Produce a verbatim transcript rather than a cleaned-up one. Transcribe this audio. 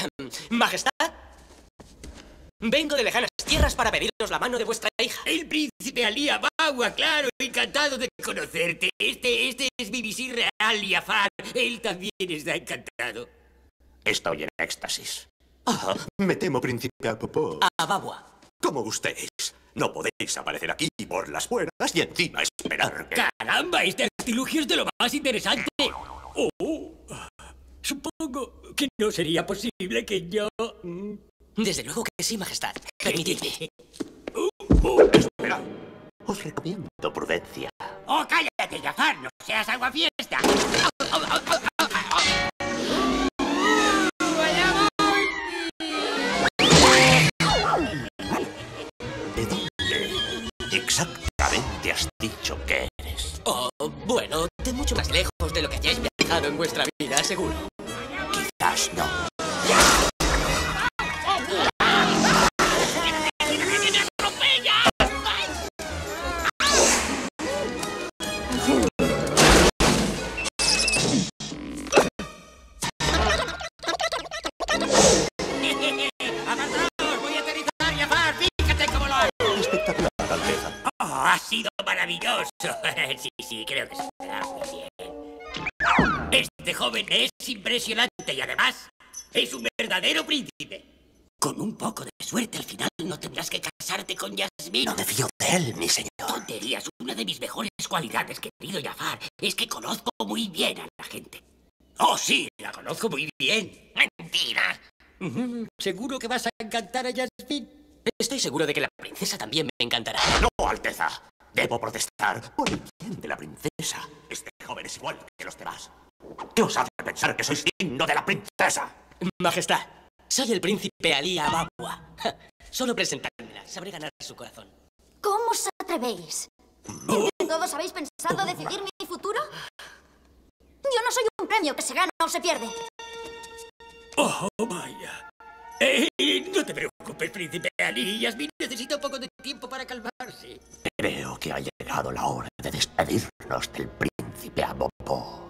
Majestad, vengo de lejanas tierras para pediros la mano de vuestra hija. El príncipe Ali Abawa, claro, encantado de conocerte. Este, este es mi visir real, Jafar. Él también está encantado. Estoy en éxtasis. Ah, me temo, príncipe Apopó. Abawa. Como gustéis. No podéis aparecer aquí por las puertas y encima esperar que... ¡Caramba! Este artilugio es de lo más interesante. Oh, supongo que no sería posible que yo... Desde luego que sí, Majestad. Permitidme. Espera. Os recomiendo prudencia. ¡Oh, cállate, Jafar! ¡No seas aguafiesta! ¿De dónde exactamente has dicho que eres? Oh, bueno, de mucho más lejos de lo que hayáis viajado en vuestra vida, seguro. Quizás no. Espectacular, Alteza. Oh, ha sido maravilloso. Sí, sí, creo que será muy bien. Este joven es impresionante y además es un verdadero príncipe. Con un poco de suerte al final no tendrás que casarte con Yasmín. No me fío de él, mi señor. Tonterías. Una de mis mejores cualidades, querido Jafar, es que conozco muy bien a la gente. Oh, sí, la conozco muy bien. Mentira. ¿Seguro que vas a encantar a Yasmín? Estoy seguro de que la princesa también me encantará. No, Alteza. Debo protestar por el bien de la princesa. Este joven es igual que los demás. ¿Qué os hace pensar que sois digno de la princesa? Majestad, soy el príncipe Ali Abawa. Solo presentármela, sabré ganar su corazón. ¿Cómo os atrevéis? ¿Entre todos habéis pensado decidir mi futuro? Yo no soy un premio que se gana o se pierde. Oh, vaya. Eh, no te preocupes, príncipe Ali. Yasmín necesita un poco de tiempo para calmarse. Creo que ha llegado la hora de despedirnos del príncipe Apopó.